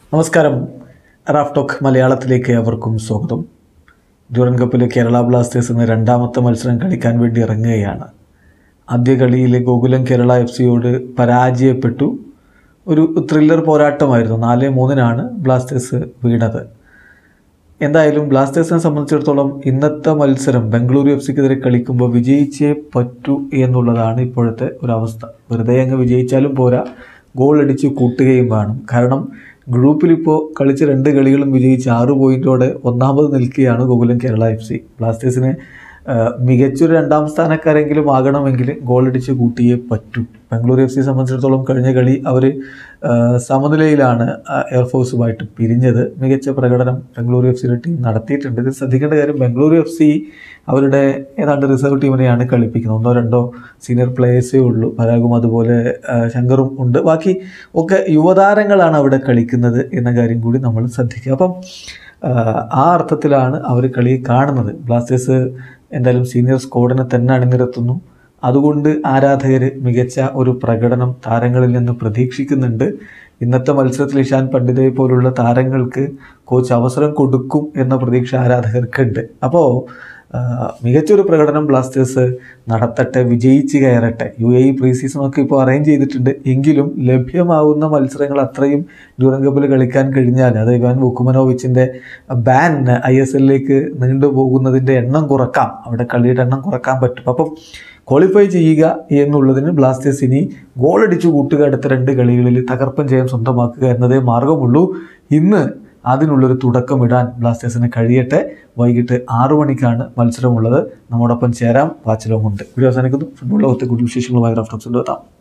നമസ്കാരം. Raf talk മലയാളത്തിലേക്ക് അവർക്കും സ്വാഗതം. ഡ്യൂറൻഡ് കപ്പിൽ കേരള ബ്ലാസ്റ്റേഴ്സ് ഇന്ന് രണ്ടാമത്തെ മത്സരം കളിക്കാൻ വേണ്ടി ഇറങ്ങുകയാണ്. ആദ്യ കളിയിൽ ഗോകുലം കേരള FC പരാജയപ്പെട്ടു. ഒരു ത്രില്ലർ പോരാട്ടമായിരുന്നു. 4-3 ബ്ലാസ്റ്റേഴ്സ് വീണത്. എന്തായാലും ബ്ലാസ്റ്റേഴ്സിനെ സംബന്ധിച്ചിടത്തോളം ഇന്നത്തെ മത്സരം ബംഗളൂരു FCക്കെതിരെ കളിക്കുമ്പോൾ വിജയിച്ചേ പറ്റൂ എന്നുള്ളതാണ് ഇപ്പോഴത്തെ ഒരവസ്ഥ. വെറുതെ അങ്ങ് വിജയിച്ചാലും പോരാ, ഗോൾ അടിച്ച് കൂട്ടുകയും വേണം. കാരണം ഗ്രൂപ്പിലിപ്പോൾ കളിച്ച 2 കളികളും വിജയിച്ച് 6 പോയിൻറ്റോടെ ഒന്നാമത് നിൽക്കുകയാണ് ഗോകുലം കേരള FC. ബ്ലാസ്റ്റേഴ്സിന് മികച്ചൊരു 2ാം സ്ഥാനക്കാരെങ്കിലും ആകണമെങ്കിൽ ഗോളടിച്ച് കൂട്ടിയേ പറ്റൂ. ബംഗളൂരു FC സംബന്ധിച്ചിടത്തോളം കഴിഞ്ഞ കളി അവർ സമനിലയിലാണ് എയർഫോഴ്സുമായിട്ട് പിരിഞ്ഞത്. മികച്ച പ്രകടനം ബംഗളൂരു FCയുടെ ടീം നടത്തിയിട്ടുണ്ട്. ഇത് ശ്രദ്ധിക്കേണ്ട കാര്യം, ബംഗളൂരു FC അവരുടെ ഏതാണ്ട് റിസർവ് ടീമിനെയാണ് കളിപ്പിക്കുന്നത്. 1-2 സീനിയർ പ്ലേയേഴ്സേ ഉള്ളൂ. പരാഗും അതുപോലെ ശങ്കറും ഉണ്ട്. ബാക്കി ഒക്കെ യുവതാരങ്ങളാണ് അവിടെ കളിക്കുന്നത് എന്ന കാര്യം കൂടി നമ്മൾ ശ്രദ്ധിക്കുക. അപ്പം ആ അർത്ഥത്തിലാണ് അവർ കളി കാണുന്നത്. ബ്ലാസ്റ്റേഴ്സ് എന്തായാലും സീനിയർ സ്ക്വാഡിനെ തന്നെ അണിനിരത്തുന്നു. അതുകൊണ്ട് ആരാധകർ മികച്ച ഒരു പ്രകടനം താരങ്ങളിൽ നിന്ന് പ്രതീക്ഷിക്കുന്നുണ്ട്. ഇന്നത്തെ മത്സരത്തിൽ ഇഷാൻ പണ്ഡിതയെ പോലുള്ള താരങ്ങൾക്ക് കോച്ച് അവസരം കൊടുക്കും എന്ന പ്രതീക്ഷ ആരാധകർക്കുണ്ട്. അപ്പോൾ മികച്ചൊരു പ്രകടനം ബ്ലാസ്റ്റേഴ്സ് നടത്തട്ടെ, വിജയിച്ച് കയറട്ടെ. UAE പ്രീ സീസണൊക്കെ ഇപ്പോൾ അറേഞ്ച് ചെയ്തിട്ടുണ്ട്. എങ്കിലും ലഭ്യമാവുന്ന മത്സരങ്ങൾ അത്രയും ഡ്യൂറൻഡ് കപ്പിൽ കളിക്കാൻ കഴിഞ്ഞാൽ അത് ഇവാൻ വുക്കുമനോവിച്ചിൻ്റെ ബാൻ ISLലേക്ക് നീണ്ടുപോകുന്നതിൻ്റെ എണ്ണം കുറക്കാം. അവിടെ കളിയുടെ എണ്ണം കുറക്കാൻ പറ്റും. അപ്പം ക്വാളിഫൈ ചെയ്യുക എന്നുള്ളതിന് ബ്ലാസ്റ്റേഴ്സ് ഇനി ഗോളടിച്ചു കൂട്ടുക. അടുത്ത 2 കളികളിൽ തകർപ്പൻ ജയം സ്വന്തമാക്കുക എന്നതേ മാർഗമുള്ളൂ. ഇന്ന് അതിനുള്ളൊരു തുടക്കമിടാൻ ബ്ലാസ്റ്റേഴ്സിന് കഴിയട്ടെ. വൈകിട്ട് 6 മണിക്കാണ് മത്സരമുള്ളത്. നമ്മോടൊപ്പം ചേരാം. വാച്ചിലോമുണ്ട്. വീഡിയോ അവസാനിക്കുന്നു. ഫുട്ബോൾ ലോകത്തെ കൂടുതൽ വിശേഷങ്ങളുമായി റാഫ് ടോക്സിൽ എത്താം.